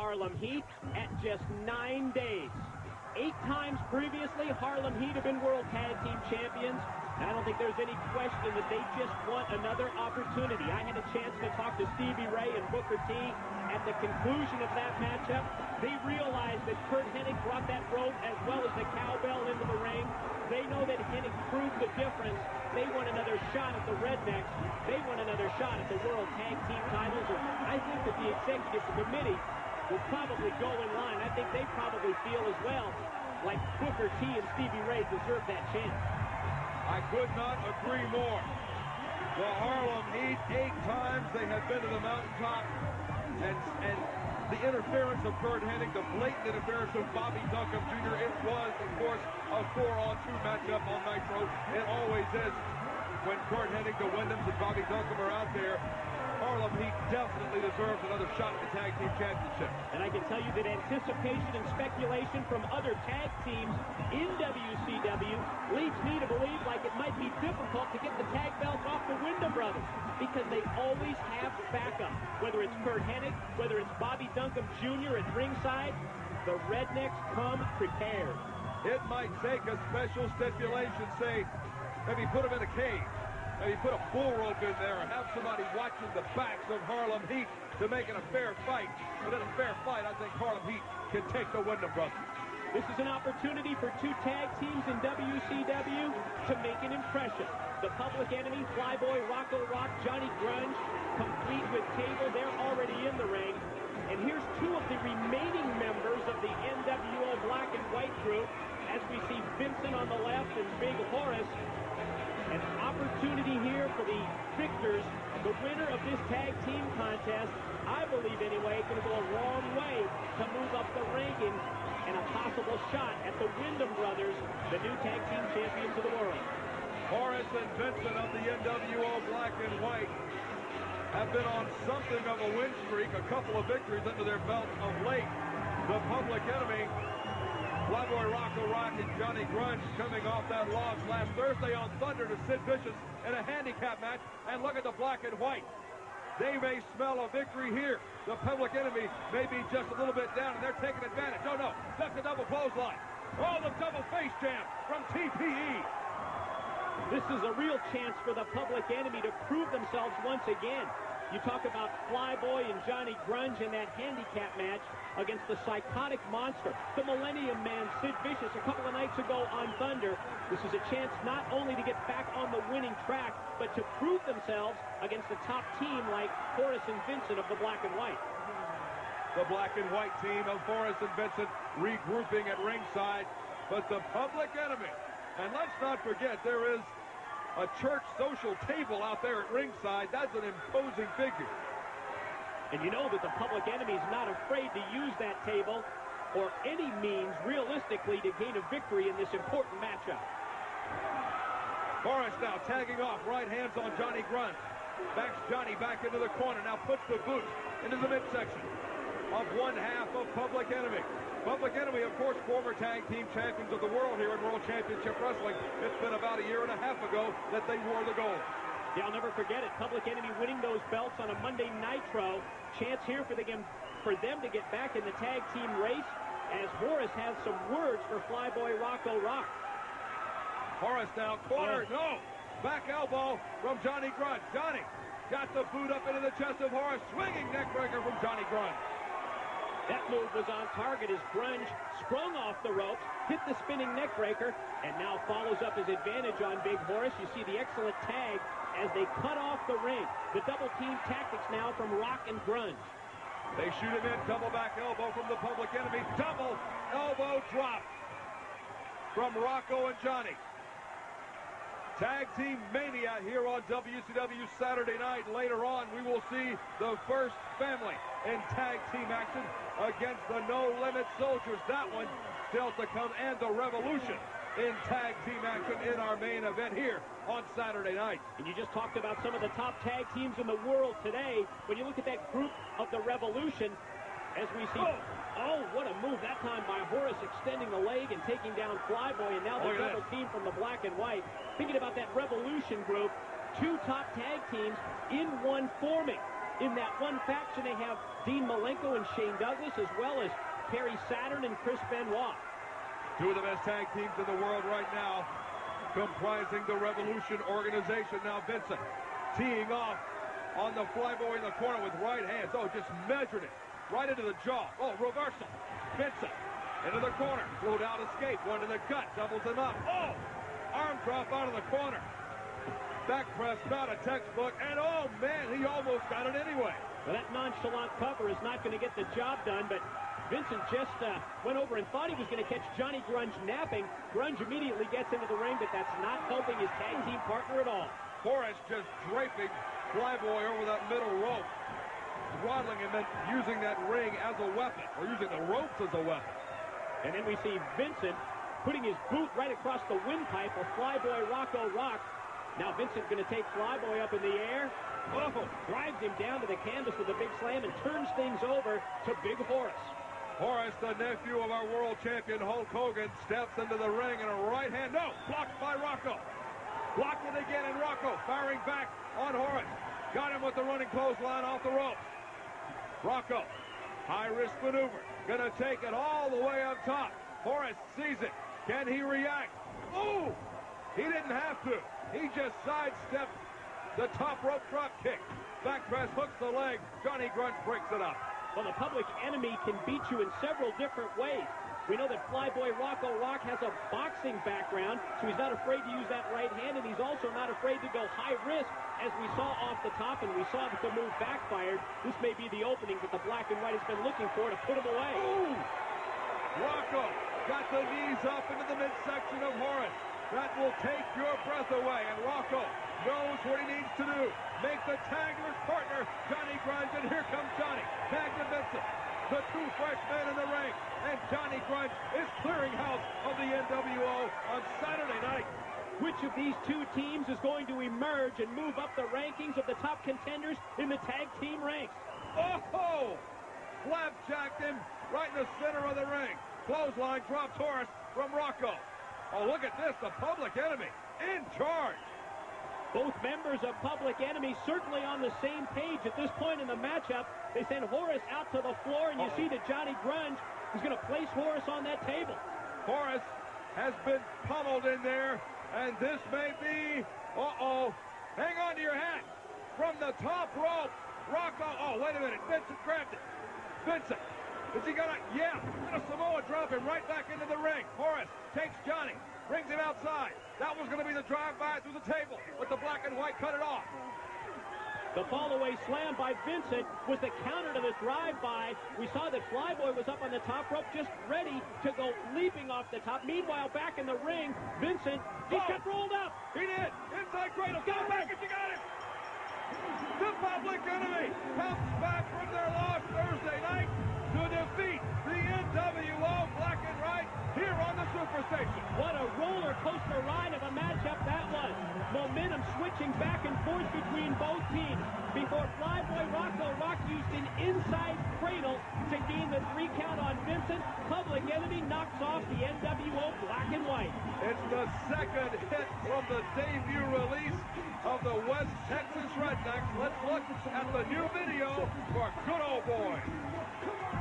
Harlem Heat at just 9 days. 8 times previously, Harlem Heat have been World Tag Team Champions. And I don't think there's any question that they just want another opportunity. I had a chance to talk to Stevie Ray and Booker T at the conclusion of that matchup. They realized that Curt Hennig brought that rope as well as the cowbell into the ring. They know that Hennig proved the difference. They want another shot at the Rednecks. They want another shot at the World Tag Team titles. And I think that the executive committee will probably go in line. I think they probably feel as well like Booker T and Stevie Ray deserve that chance. I could not agree more. The Harlem Heat, 8 times they have been to the mountaintop. And the interference of Curt Hennig, the blatant interference of Bobby Duncombe Jr., it was, of course, a 4-on-2 matchup on Nitro. It always is. When Curt Hennig, the Wyndhams, and Bobby Duncombe are out there, Harlem Heat definitely deserves another shot at the Tag Team Championship. And I can tell you that anticipation and speculation from other tag teams in WCW leads me to believe like it might be difficult to get the tag belts off the Wyndham brothers because they always have backup. Whether it's Curt Hennig, whether it's Bobby Duncombe Jr. at ringside, the Rednecks come prepared. It might take a special stipulation, say, maybe put them in a cage. Maybe put a bull rope in there or have somebody watching the backs of Harlem Heat to make it a fair fight. But in a fair fight, I think Harlem Heat can take the Wyndham brothers. This is an opportunity for 2 tag teams in WCW to make an impression. The Public Enemy, Flyboy, Rocco Rock, Johnny Grunge, complete with Cable. They're already in the ring. And here's 2 of the remaining members of the NWO Black and White group as we see Vincent on the left and Big Horace. An opportunity here for the victors, the winner of this tag team contest, I believe anyway, going to go a long way to move up the rankings and a possible shot at the Wyndham brothers, the new tag team champions of the world. Horace and Vincent of the NWO Black and White have been on something of a win streak, a couple of victories under their belt of late. The Public Enemy, Flyboy Rocco Rock and Johnny Grunge coming off that loss last Thursday on Thunder to Sid Vicious in a handicap match. And look at the Black and White. They may smell a victory here. The Public Enemy may be just a little bit down, and they're taking advantage. Oh, no. That's a double clothesline. Oh, the double face jam from TPE. This is a real chance for the Public Enemy to prove themselves once again. You talk about Flyboy and Johnny Grunge in that handicap match against the Psychotic Monster, the Millennium Man, Sid Vicious, a couple of nights ago on Thunder. This is a chance not only to get back on the winning track, but to prove themselves against a top team like Horace and Vincent of the Black and White. The Black and White team of Horace and Vincent regrouping at ringside, but the Public Enemy. And let's not forget, there is a church social table out there at ringside. That's an imposing figure. And you know that the Public Enemy is not afraid to use that table or any means realistically to gain a victory in this important matchup. Horace now tagging off, right hands on Johnny Grunge. Backs Johnny back into the corner, now puts the boot into the midsection of one half of Public Enemy. Public Enemy, of course, former tag team champions of the world here in World Championship Wrestling. It's been about a year and a half ago that they wore the gold. Yeah, I'll never forget it. Public Enemy winning those belts on a Monday Nitro. Chance here for them to get back in the tag team race as Horace has some words for Flyboy Rocco Rock. Horace now cornered. No! Back elbow from Johnny Grunge. Johnny got the boot up into the chest of Horace. Swinging neckbreaker from Johnny Grunge. That move was on target as Grunge sprung off the ropes, hit the spinning neckbreaker, and now follows up his advantage on Big Horace. You see the excellent tag as they cut off the ring. The double team tactics now from Rock and Grunge. They shoot him in, double back elbow from the Public Enemy, double elbow drop from Rocco and Johnny. Tag Team Mania here on WCW Saturday night. Later on, we will see the first family in tag team action against the No Limit Soldiers. That one still to come, and the Revolution in tag team action in our main event here on Saturday night. And you just talked about some of the top tag teams in the world today. When you look at that group of the Revolution, as we see... Oh, what a move that time by Horace, extending the leg and taking down Flyboy, and now the double team from the Black and White. Thinking about that Revolution group, 2 top tag teams in one forming. In that one faction, they have Dean Malenko and Shane Douglas, as well as Perry Saturn and Chris Benoit. Two of the best tag teams in the world right now, comprising the Revolution organization. Now Vincent teeing off on the Flyboy in the corner with right hands. Oh, just measured it right into the jaw. Oh, reversal. Vincent into the corner. Float out, escape. One to the gut. Doubles him up. Oh, arm drop out of the corner. Back press, not a textbook. And oh, man, he almost got it anyway. Well, that nonchalant cover is not going to get the job done, but Vincent just went over and thought he was going to catch Johnny Grunge napping. Grunge immediately gets into the ring, but that's not helping his tag team partner at all. Horace just draping Flyboy over that middle rope, throttling him and using that ring as a weapon, or using the ropes as a weapon. And then we see Vincent putting his boot right across the windpipe of Flyboy Rocco Rock. Now Vincent going to take Flyboy up in the air. Oh, drives him down to the canvas with a big slam and turns things over to Big Horace. Horace, the nephew of our world champion Hulk Hogan, steps into the ring and a right hand. No, blocked by Rocco. Blocked it again, and Rocco firing back on Horace. Got him with the running clothesline off the ropes. Rocco, high-risk maneuver. Gonna take it all the way up top. Horace sees it. Can he react? Oh! He didn't have to. He just sidestepped the top rope drop kick. Back press, hooks the leg. Johnny Grunge breaks it up. Well, the Public Enemy can beat you in several different ways. We know that Flyboy Rocco Rock has a boxing background, so he's not afraid to use that right hand, and he's also not afraid to go high risk, as we saw off the top, and we saw that the move backfired. This may be the opening that the black and white has been looking for to put him away. Ooh! Rocco got the knees up into the midsection of Horace. That will take your breath away, and Rocco knows what he needs to do. Make the tag to his partner, Johnny Grunge, and here comes Johnny. Tag to Vincent. The two fresh men in the ring, and Johnny Grunge is clearing house of the NWO on Saturday night. Which of these two teams is going to emerge and move up the rankings of the top contenders in the tag team ranks? Oh! Flapjacked him right in the center of the ring. Clothesline drops Horace from Rocco. Oh, look at this, the Public Enemy in charge. Both members of Public Enemy certainly on the same page at this point in the matchup. They send Horace out to the floor, and you see that Johnny Grunge is going to place Horace on that table. Horace has been pummeled in there, and this may be, hang on to your hat. From the top rope, Rocco, oh, wait a minute, Vincent grabbed it. Vincent, is he gonna, yeah, gonna Samoa drop him right back into the ring. Horace takes Johnny, brings him outside. That was going to be the drive-by through the table, but the black and white cut it off. The fall-away slam by Vincent was the counter to the drive-by. We saw that Flyboy was up on the top rope, just ready to go leaping off the top. Meanwhile, back in the ring, Vincent, he's got rolled up. He did. Inside cradle. Go back and you got it. The Public Enemy comes back from their loss Thursday night to defeat the NWO black and white here on the Superstation. What a roller coaster ride of a matchup that was. Momentum switching back and forth between both teams before Flyboy Rocco Rock used an inside cradle to gain the 3 count on Vincent. Public Enemy knocks off the NWO black and white. It's the second hit from the debut release of the West Texas Rednecks. Let's look at the new video for Good Old Boy.